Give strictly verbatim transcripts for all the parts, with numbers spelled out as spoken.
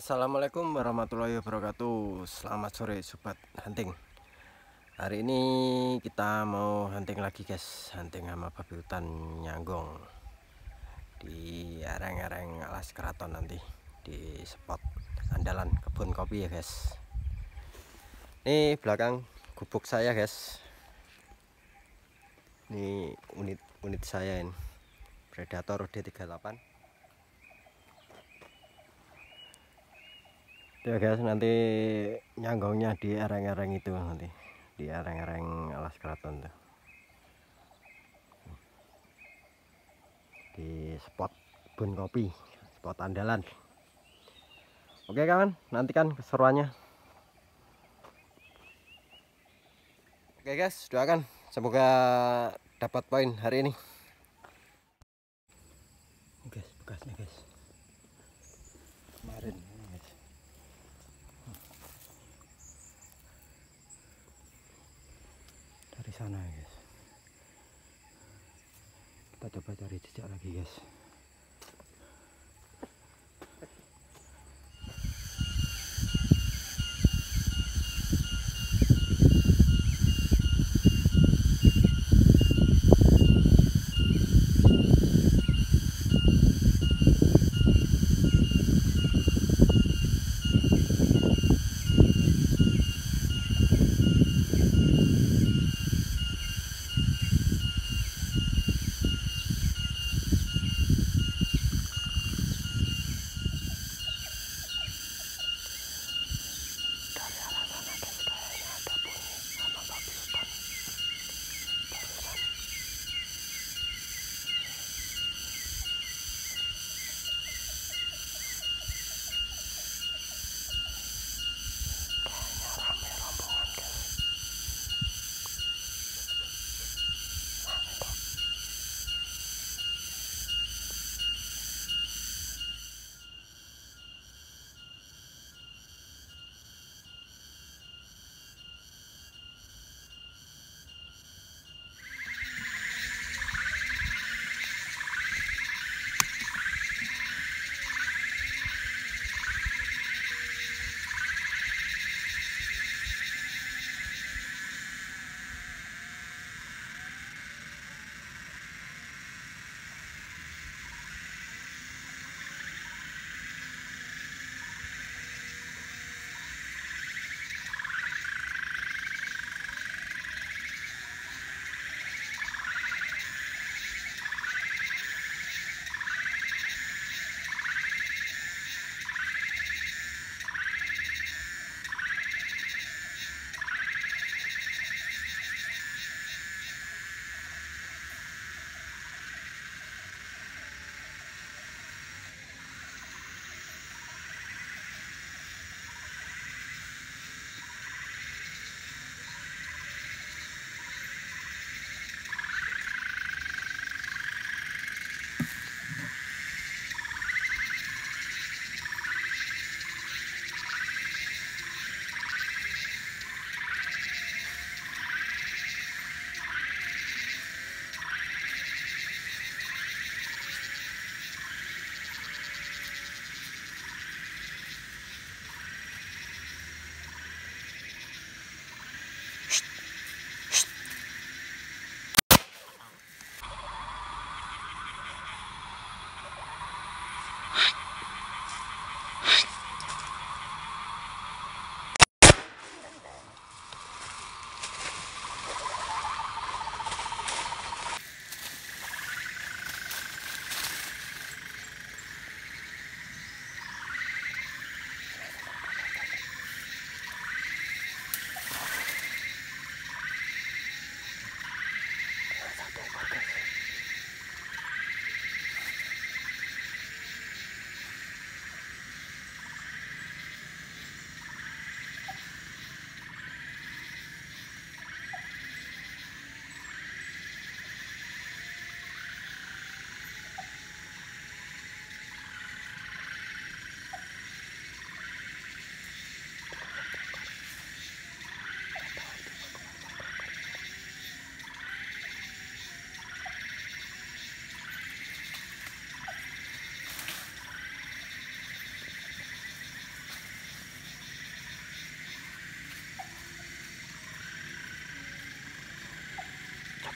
Assalamualaikum warahmatullahi wabarakatuh. Selamat sore sobat hunting. Hari ini kita mau hunting lagi guys, hunting sama babi hutan nyanggong di lereng-lereng alas keraton, nanti di spot andalan kebun kopi ya guys. Ini belakang gubuk saya guys, ini unit-unit saya ini Predator D tiga puluh delapan ya guys. Nanti nyanggongnya di lereng-lereng itu, nanti di lereng-lereng alas keraton tuh, di spot kebun kopi, spot andalan. Oke kawan, nantikan keseruannya. Oke guys, doakan semoga dapat poin hari ini. Guys, bekasnya guys, kemarin ini guys. Dari sana guys, kita coba cari jejak lagi guys.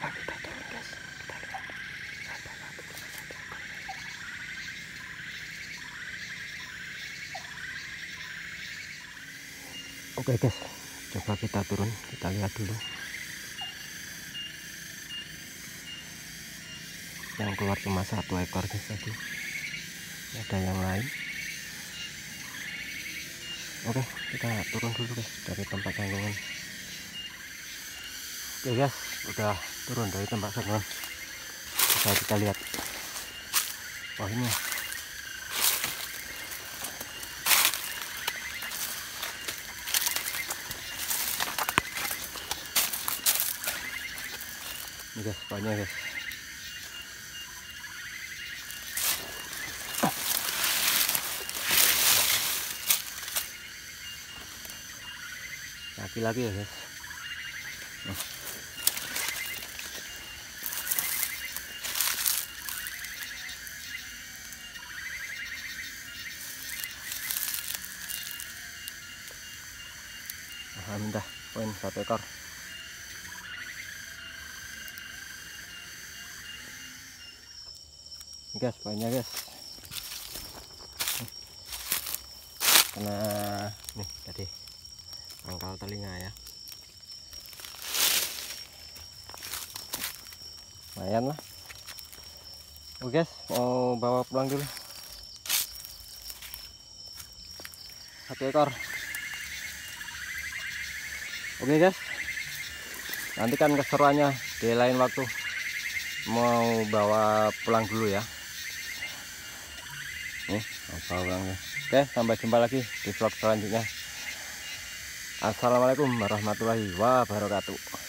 Oke guys, coba kita turun, kita lihat dulu yang keluar cuma satu ekor guys. Tadi ada yang lain. Oke, kita turun dulu guys dari tempat tanggungan. Oke guys, udah turun dari tempat tanggungan. Bisa kita lihat, wah ini ini guys, banyak guys. Laki-laki ya guys. Nah. Alhamdulillah, poin satu ekor. Guys, poinnya guys. Kena nih tadi pangkal telinga ya. Lumayan lah. Oke guys, mau bawa pulang dulu. Satu ekor. Oke guys, nantikan keseruannya di lain waktu. Mau bawa pulang dulu ya. Nih, mau bawa pulang ya. Oke, sampai jumpa lagi di vlog selanjutnya. Assalamualaikum warahmatullahi wabarakatuh.